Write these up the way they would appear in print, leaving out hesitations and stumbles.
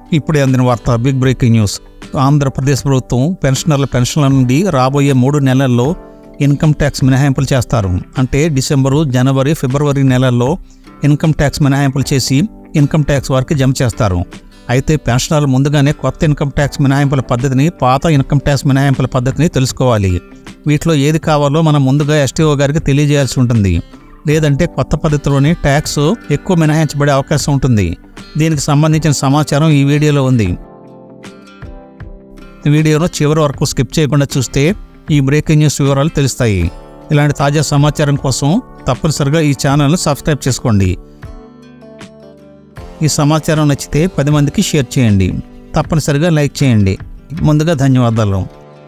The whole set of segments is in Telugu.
ఇప్పుడే అందిన వార్త. Big breaking news. ఆంధ్రప్రదేశ్ ప్రభుత్వం పెన్షనర్ల పెన్షన్ల నుండి రాబోయే 3 నెలల్లో ఇన్కమ్ ట్యాక్స్ మినహాయింపులు చేస్తారు. అంటే డిసెంబరు, జనవరి, ఫిబ్రవరి నెలల్లో ఇన్కమ్ ట్యాక్స్ మినహాయింపులు చేసి ఇన్కమ్ ట్యాక్స్ వారికి జమ చేస్తారు. అయితే పెన్షనర్లు ముందుగానే కొత్త ఇన్కమ్ ట్యాక్స్ మినహాయింపుల పద్ధతిని, పాత ఇన్కమ్ ట్యాక్స్ మినహాయింపుల పద్ధతిని తెలుసుకోవాలి. వీటిలో ఏది కావాలో మనం ముందుగా ఎస్టీఓ గారికి తెలియజేయాల్సి ఉంటుంది. లేదంటే కొత్త పద్ధతిలోనే ట్యాక్స్ ఎక్కువ మినహాయించబడే అవకాశం ఉంటుంది. దీనికి సంబంధించిన సమాచారం ఈ వీడియోలో ఉంది. ఈ వీడియోను చివరి వరకు స్కిప్ చేయకుండా చూస్తే ఈ బ్రేకింగ్ న్యూస్ వివరాలు తెలుస్తాయి. ఇలాంటి తాజా సమాచారం కోసం తప్పనిసరిగా ఈ ఛానల్ను సబ్స్క్రైబ్ చేసుకోండి. ఈ సమాచారం నచ్చితే 10 మందికి షేర్ చేయండి. తప్పనిసరిగా లైక్ చేయండి. ముందుగా ధన్యవాదాలు.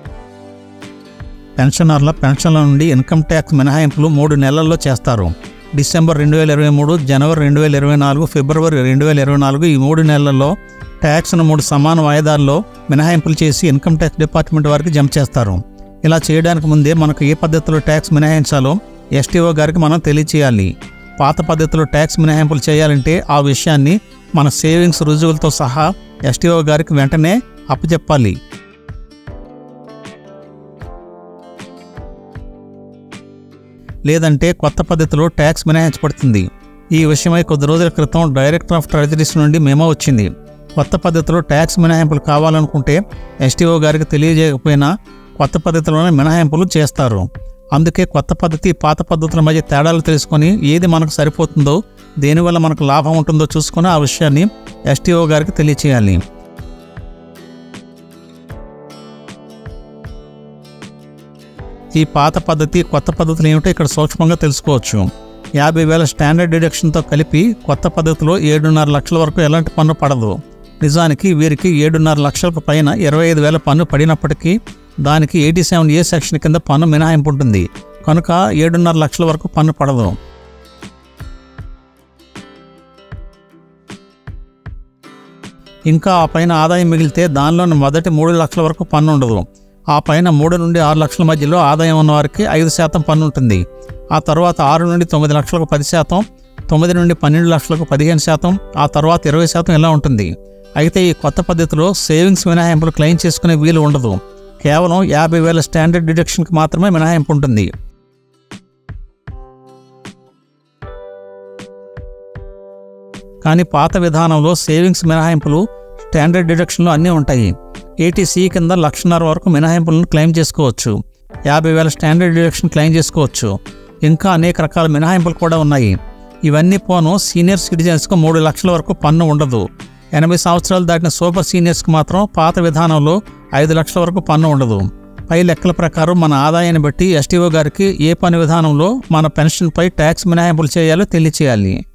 పెన్షనర్ల పెన్షన్ల నుండి ఇన్కమ్ ట్యాక్స్ మినహాయింపులు 3 నెలల్లో చేస్తారు. డిసెంబర్ 2023, జనవరి 2024, ఫిబ్రవరి 2024 ఈ 3 నెలల్లో ట్యాక్స్ను 3 సమాన వాయిదాల్లో మినహాయింపులు చేసి ఇన్కమ్ ట్యాక్స్ డిపార్ట్మెంట్ వారికి జమ చేస్తారు. ఇలా చేయడానికి ముందే మనకు ఏ పద్ధతిలో ట్యాక్స్ మినహాయించాలో ఎస్టీఓ గారికి మనం తెలియచేయాలి. పాత పద్ధతిలో ట్యాక్స్ మినహాయింపులు చేయాలంటే ఆ విషయాన్ని మన సేవింగ్స్ రుజువులతో సహా ఎస్టీఓ గారికి వెంటనే అప్పచెప్పాలి. లేదంటే కొత్త పద్ధతిలో ట్యాక్స్ మినహాయించబడుతుంది. ఈ విషయమై కొద్ది రోజుల క్రితం డైరెక్టర్ ఆఫ్ ట్రెజరీస్ నుండి మెమో వచ్చింది. కొత్త పద్ధతిలో ట్యాక్స్ మినహాయింపులు కావాలనుకుంటే ఎస్టీఓ గారికి తెలియజేయకపోయినా కొత్త పద్ధతిలోనే మినహాయింపులు చేస్తారు. అందుకే కొత్త పద్ధతి, పాత పద్ధతుల మధ్య తేడాలు తెలుసుకొని ఏది మనకు సరిపోతుందో, దేనివల్ల మనకు లాభం ఉంటుందో చూసుకొని ఆ విషయాన్ని ఎస్టీఓ గారికి తెలియచేయాలి. ఈ పాత పద్ధతి, కొత్త పద్ధతులు ఏమిటో ఇక్కడ సూక్ష్మంగా తెలుసుకోవచ్చు. 50,000 స్టాండర్డ్ డిడక్షన్తో కలిపి కొత్త పద్ధతిలో 7.5 లక్షల వరకు ఎలాంటి పన్ను పడదు. నిజానికి వీరికి 7.5 లక్షలకు పైన 25,000 పన్ను పడినప్పటికీ దానికి 87A సెక్షన్ కింద పన్ను మినహాయింపు ఉంటుంది. కనుక 7.5 లక్షల వరకు పన్ను పడదు. ఇంకా ఆ పైన ఆదాయం మిగిలితే దానిలోని మొదటి 3 లక్షల వరకు పన్ను ఉండదు. ఆ పైన 3 నుండి 6 లక్షల మధ్యలో ఆదాయం ఉన్న వారికి 5% పన్ను ఉంటుంది. ఆ తర్వాత 6 నుండి 9 లక్షలకు 10%, 9 నుండి 12 లక్షలకు 15%, ఆ తర్వాత 20% ఇలా ఉంటుంది. అయితే ఈ కొత్త పద్ధతిలో సేవింగ్స్ మినహాయింపులు క్లెయిమ్ చేసుకునే వీలు ఉండదు. కేవలం 50,000 స్టాండర్డ్ డిడక్షన్కి మాత్రమే మినహాయింపు ఉంటుంది. కానీ పాత విధానంలో సేవింగ్స్ మినహాయింపులు స్టాండర్డ్ డిడక్షన్లో అన్నీ ఉంటాయి. ఏటీసీ కింద 1,50,000 వరకు మినహాయింపులను క్లెయిమ్ చేసుకోవచ్చు. 50,000 స్టాండర్డ్ డిడక్షన్ క్లెయిమ్ చేసుకోవచ్చు. ఇంకా అనేక రకాల మినహాయింపులు కూడా ఉన్నాయి. ఇవన్నీ పోను సీనియర్ సిటిజన్స్కు 3 లక్షల వరకు పన్ను ఉండదు. 80 సంవత్సరాలు దాటిన సూపర్ సీనియర్స్కి మాత్రం పాత విధానంలో 5 లక్షల వరకు పన్ను ఉండదు. పై లెక్కల ప్రకారం మన ఆదాయాన్ని బట్టి ఎస్టీఓ గారికి ఏ పన్ను విధానంలో మన పెన్షన్పై ట్యాక్స్ మినహాయింపులు చేయాలో తెలియచేయాలి.